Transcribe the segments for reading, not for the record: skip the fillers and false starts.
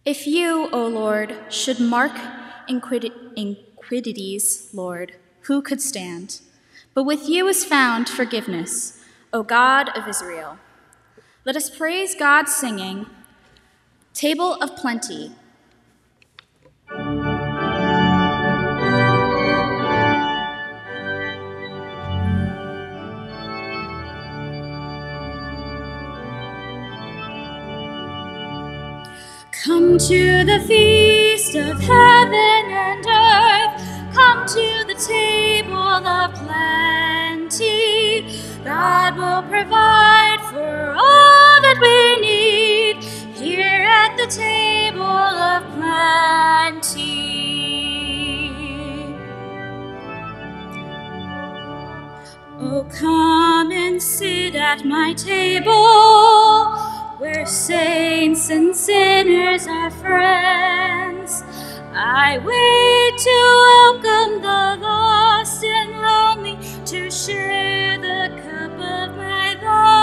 If you, O Lord, should mark iniquities, Lord, who could stand? But with you is found forgiveness, O God of Israel. Let us praise God singing, Table of Plenty. Come to the feast of heaven and earth. Come to the table of plenty. God will provide for all that we need here at the table of plenty. Oh, come and sit at my table, where saints and sinners are friends. I wait to welcome the lost and lonely, to share the cup of my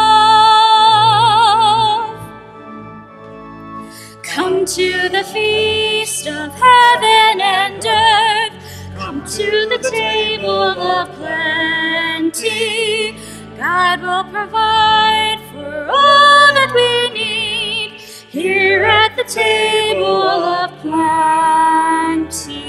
love. Come to the feast of heaven and earth. Come to the table of plenty. God will provide for all that we need here at the table of plenty.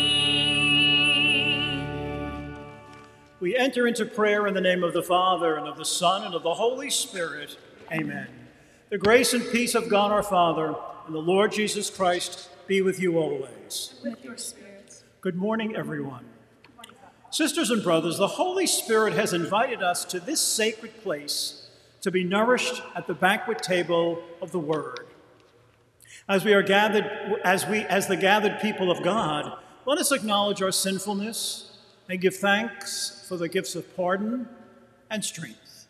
We enter into prayer in the name of the Father, and of the Son, and of the Holy Spirit. Amen. The grace and peace of God our Father and the Lord Jesus Christ be with you always. With your spirits. Good morning, everyone. Sisters and brothers, the Holy Spirit has invited us to this sacred place to be nourished at the banquet table of the Word. As we are gathered, as the gathered people of God, let us acknowledge our sinfulness and give thanks for the gifts of pardon and strength.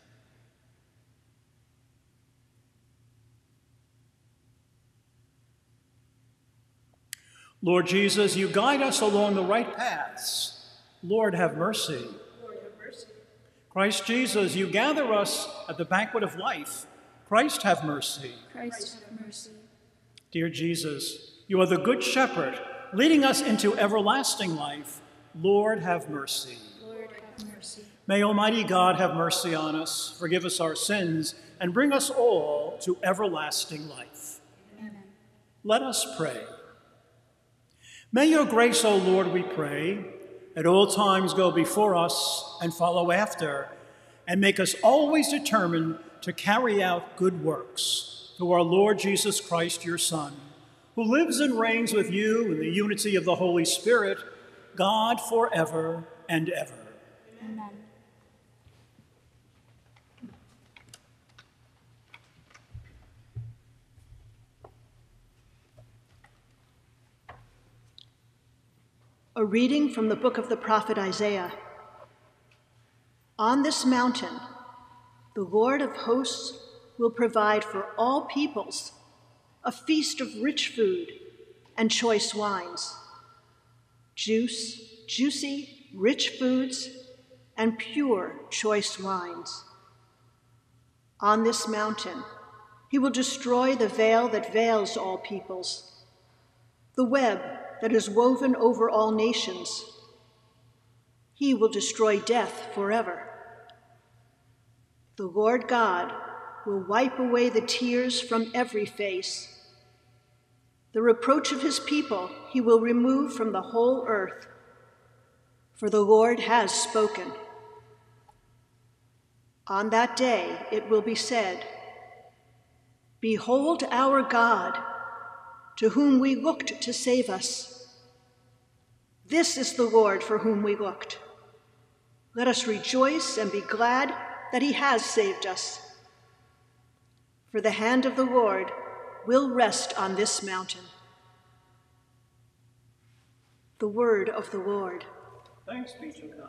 Lord Jesus, you guide us along the right paths. Lord, have mercy. Lord, have mercy. Christ Jesus, you gather us at the banquet of life. Christ, have mercy. Christ, have mercy. Dear Jesus, you are the good shepherd, leading us into everlasting life. Lord, have mercy. Lord, have mercy. May Almighty God have mercy on us, forgive us our sins, and bring us all to everlasting life. Amen. Let us pray. May your grace, O Lord, we pray, at all times go before us and follow after, and make us always determined to carry out good works through our Lord Jesus Christ, your Son, who lives and reigns with you in the unity of the Holy Spirit, God forever and ever. Amen. A reading from the book of the prophet Isaiah. On this mountain, the Lord of hosts will provide for all peoples a feast of rich food and choice wines, juicy, rich foods, and pure, choice wines. On this mountain, he will destroy the veil that veils all peoples, the web that is woven over all nations. He will destroy death forever. The Lord God will wipe away the tears from every face. The reproach of his people he will remove from the whole earth, for the Lord has spoken. On that day it will be said, "Behold our God, to whom we looked to save us. This is the Lord for whom we looked. Let us rejoice and be glad that he has saved us. For the hand of the Lord will rest on this mountain." The word of the Lord. Thanks be to God.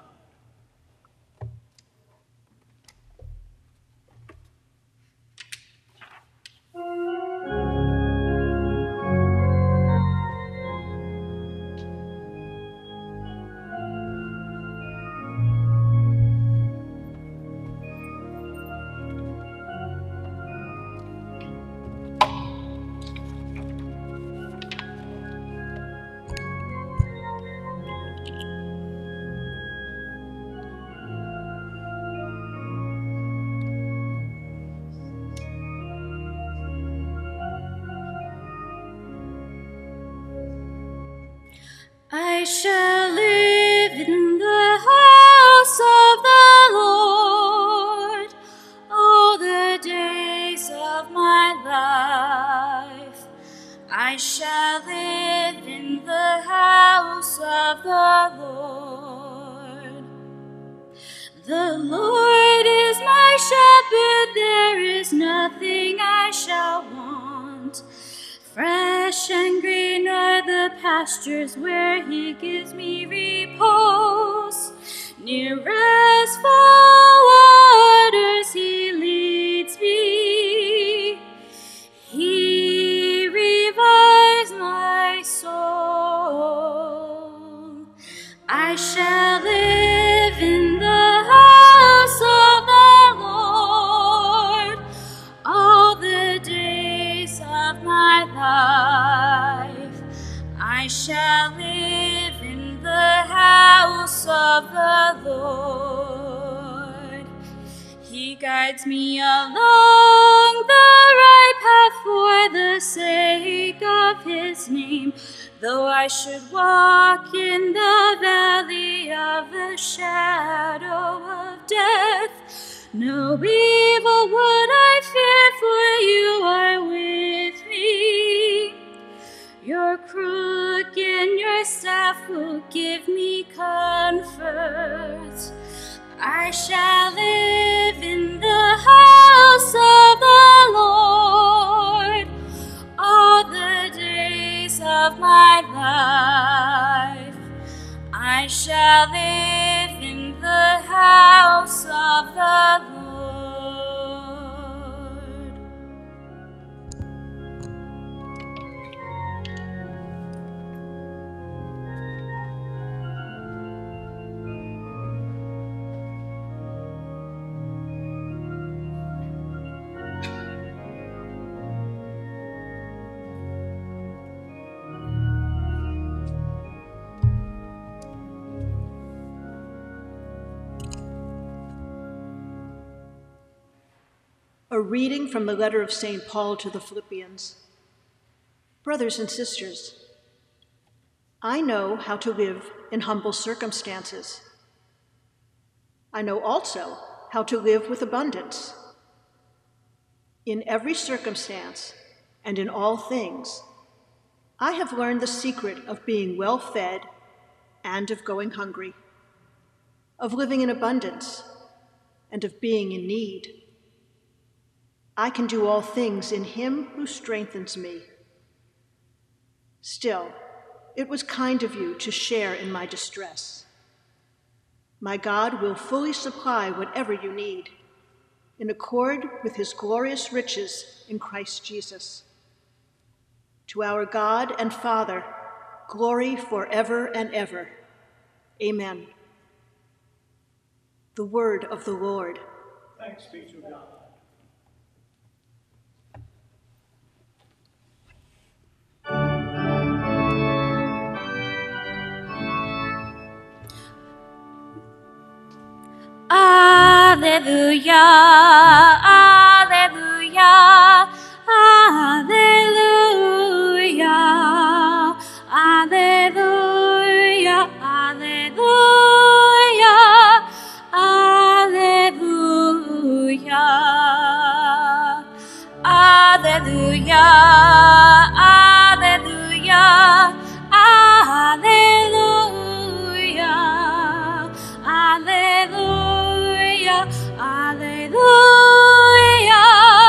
I shall live in the house of the Lord all the days of my life. I shall live in the house of the Lord. The Lord is my shepherd, there is nothing I shall want. Fresh and green are the pastures where he gives me repose. Near restful waters he leads me. He revives my soul. I shall live in the house of the Lord all the days of my life. I shall live in the house of the Lord. He guides me along the right path for the sake of his name. Though I should walk in the valley of the shadow of death, no evil would I fear, for you are with me. Your crook and your staff will give me comfort. I shall live in the house of the Lord all the days of my life. I shall live in the house of the Lord. A reading from the letter of St. Paul to the Philippians. Brothers and sisters, I know how to live in humble circumstances. I know also how to live with abundance. In every circumstance and in all things, I have learned the secret of being well fed and of going hungry, of living in abundance and of being in need. I can do all things in him who strengthens me. Still, it was kind of you to share in my distress. My God will fully supply whatever you need, in accord with his glorious riches in Christ Jesus. To our God and Father, glory forever and ever. Amen. The word of the Lord. Thanks be to God. Alleluia, alleluia, alleluia, alleluia, alleluia, alleluia, alleluia, alleluia, alleluia, alleluia, alleluia,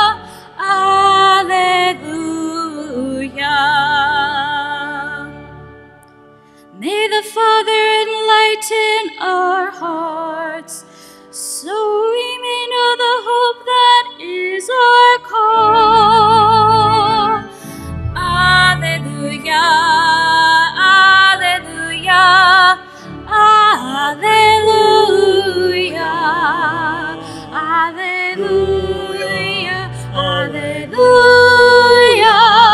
alleluia. May the Father enlighten our hearts, so we may know the hope that is our call. Alleluia, alleluia, alleluia, alleluia, alleluia,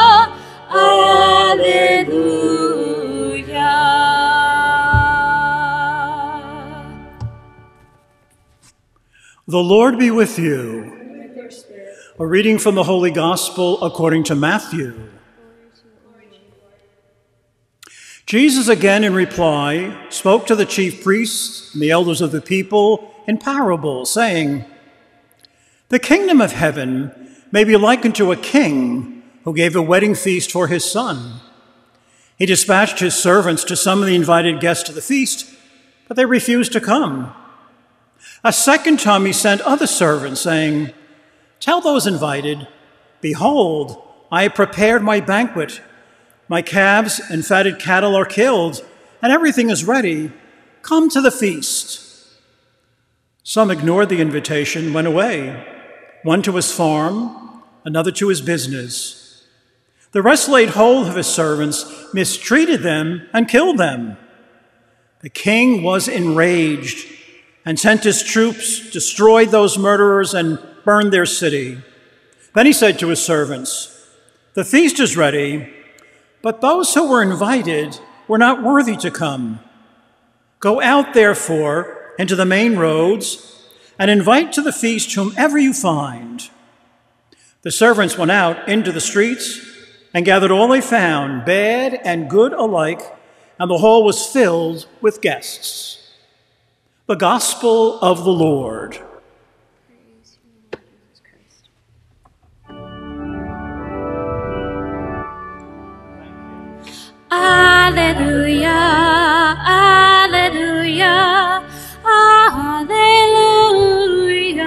alleluia. The Lord be with you. A reading from the Holy Gospel according to Matthew. Jesus again in reply spoke to the chief priests and the elders of the people in parables, saying, "The kingdom of heaven may be likened to a king who gave a wedding feast for his son. He dispatched his servants to summon the invited guests to the feast, but they refused to come. A second time he sent other servants, saying, 'Tell those invited, behold, I have prepared my banquet. My calves and fatted cattle are killed, and everything is ready. Come to the feast.' Some ignored the invitation and went away, one to his farm, another to his business. The rest laid hold of his servants, mistreated them, and killed them. The king was enraged and sent his troops, destroyed those murderers, and burned their city. Then he said to his servants, 'The feast is ready, but those who were invited were not worthy to come. Go out, therefore, into the main roads and invite to the feast whomever you find.' The servants went out into the streets and gathered all they found, bad and good alike, and the hall was filled with guests." The Gospel of the Lord. Alleluia, alleluia, alleluia,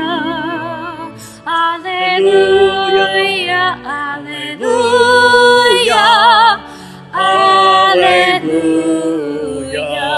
alleluia, alleluia, alleluia.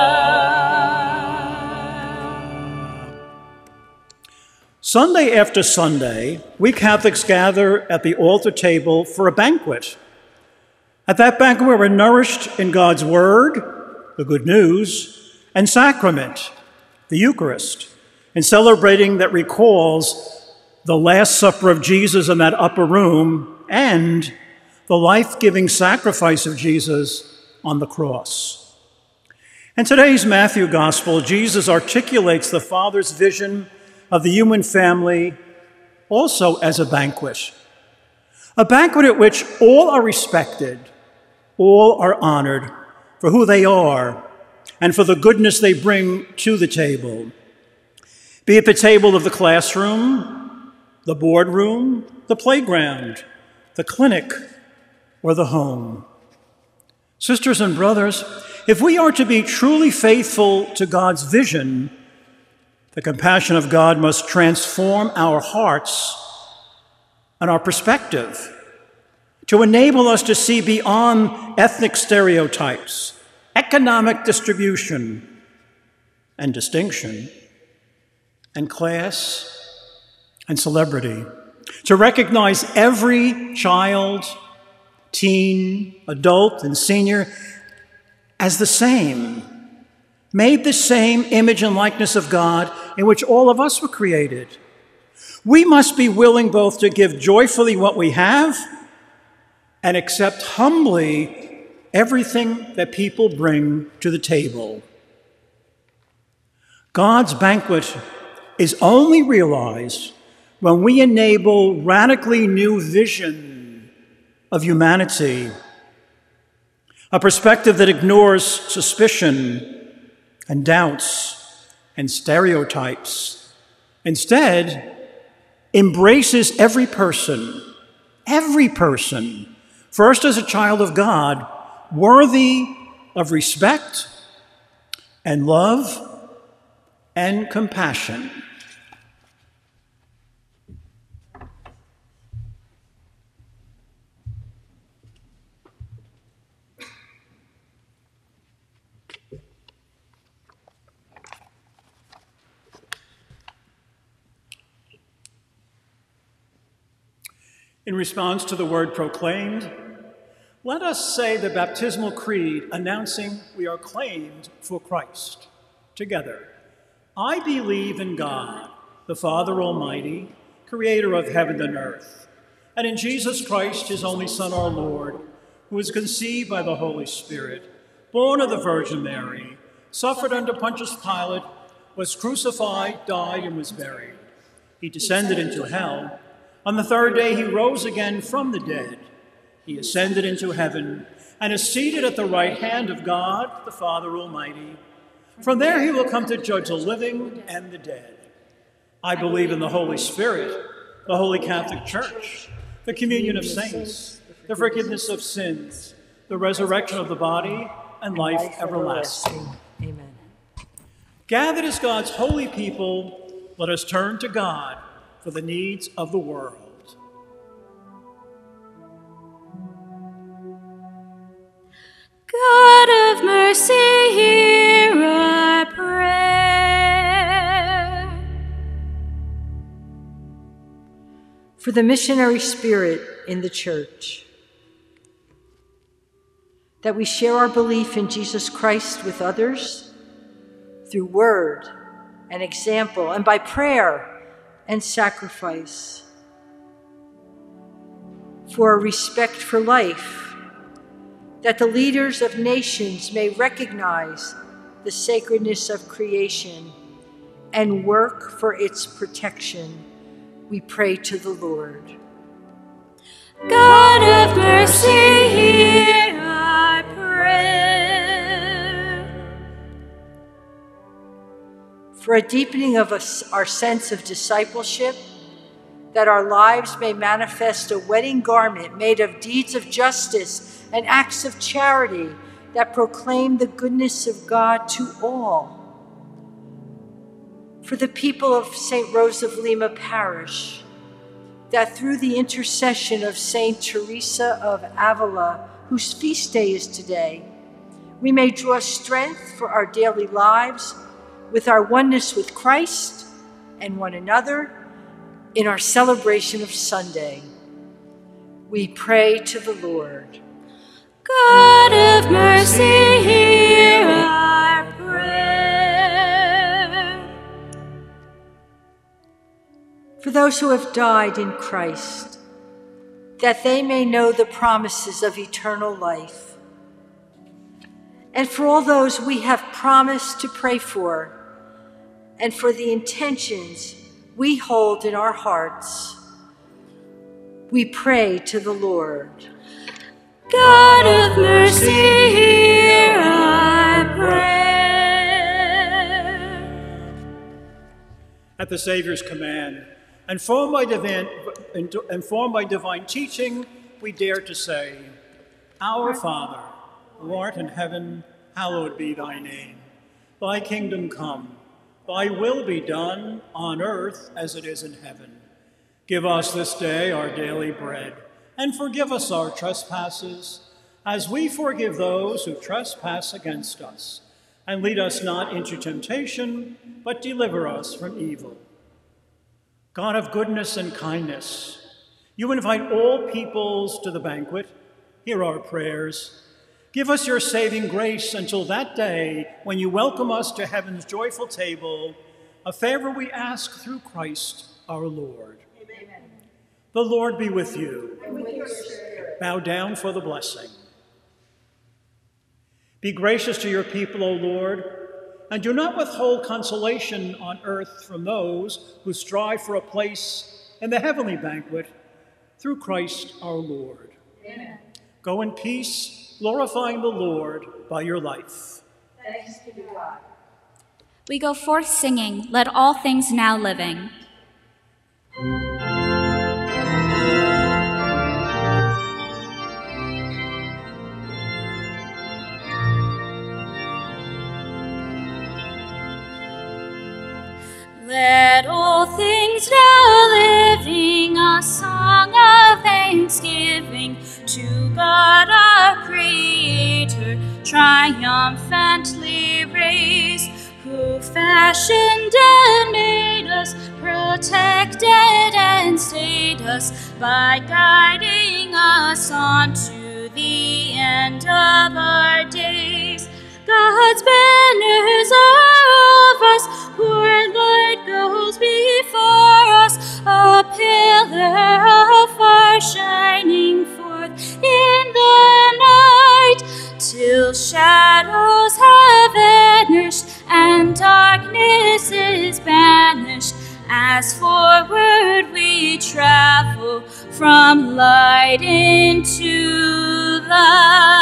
Sunday after Sunday, we Catholics gather at the altar table for a banquet. At that banquet, we're nourished in God's Word, the good news, and sacrament, the Eucharist, in celebrating that recalls the Last Supper of Jesus in that upper room and the life-giving sacrifice of Jesus on the cross. In today's Matthew Gospel, Jesus articulates the Father's vision of the human family also as a banquet at which all are respected, all are honored for who they are and for the goodness they bring to the table. Be it the table of the classroom, the boardroom, the playground, the clinic, or the home. Sisters and brothers, if we are to be truly faithful to God's vision, the compassion of God must transform our hearts and our perspective, to enable us to see beyond ethnic stereotypes, economic distribution and distinction, and class and celebrity, to recognize every child, teen, adult, and senior as the same, made the same image and likeness of God in which all of us were created. We must be willing both to give joyfully what we have and accept humbly everything that people bring to the table. God's banquet is only realized when we enable radically new vision of humanity, a perspective that ignores suspicion and doubts and stereotypes. Instead, embraces every person, first as a child of God, worthy of respect and love and compassion. In response to the word proclaimed, let us say the baptismal creed announcing we are claimed for Christ. Together, I believe in God, the Father Almighty, creator of heaven and earth, and in Jesus Christ, his only Son, our Lord, who was conceived by the Holy Spirit, born of the Virgin Mary, suffered under Pontius Pilate, was crucified, died, and was buried. He descended into hell. On the third day, he rose again from the dead. He ascended into heaven and is seated at the right hand of God, the Father Almighty. From there he will come to judge the living and the dead. I believe in the Holy Spirit, the Holy Catholic Church, the communion of saints, the forgiveness of sins, the resurrection of the body, and life everlasting. Amen. Gathered as God's holy people, let us turn to God for the needs of the world. God of mercy, hear our prayer. For the missionary spirit in the Church, that we share our belief in Jesus Christ with others through word and example and by prayer and sacrifice. For a respect for life, that the leaders of nations may recognize the sacredness of creation and work for its protection, we pray to the Lord. God of mercy, hear our prayer. For a deepening of our sense of discipleship, that our lives may manifest a wedding garment made of deeds of justice and acts of charity that proclaim the goodness of God to all. For the people of St. Rose of Lima Parish, that through the intercession of St. Teresa of Avila, whose feast day is today, we may draw strength for our daily lives with our oneness with Christ and one another in our celebration of Sunday. We pray to the Lord. God of mercy, hear our prayer. For those who have died in Christ, that they may know the promises of eternal life. And for all those we have promised to pray for, and for the intentions we hold in our hearts, we pray to the Lord. God of mercy, hear our prayer. At the Savior's command, informed by divine teaching, we dare to say, Our Father, who art in heaven, hallowed be thy name. Thy kingdom come, thy will be done on earth as it is in heaven. Give us this day our daily bread, and forgive us our trespasses, as we forgive those who trespass against us. And lead us not into temptation, but deliver us from evil. God of goodness and kindness, you invite all peoples to the banquet. Hear our prayers. Give us your saving grace until that day when you welcome us to heaven's joyful table, a favor we ask through Christ our Lord. Amen. The Lord be with you. And with your spirit. Bow down for the blessing. Be gracious to your people, O Lord, and do not withhold consolation on earth from those who strive for a place in the heavenly banquet, through Christ our Lord. Amen. Go in peace, glorifying the Lord by your life. Thanks be to God. We go forth singing, Let All Things Now Living. Let all things now living, a song of thanksgiving to God our Creator, triumphantly raise, who fashioned and made us, protected and stayed us, by guiding us on to the end of our days. God's banners are of us, our light goes before us, a pillar of fire shining forth in the night, till shadows have vanished and darkness is banished, as forward we travel from light into light.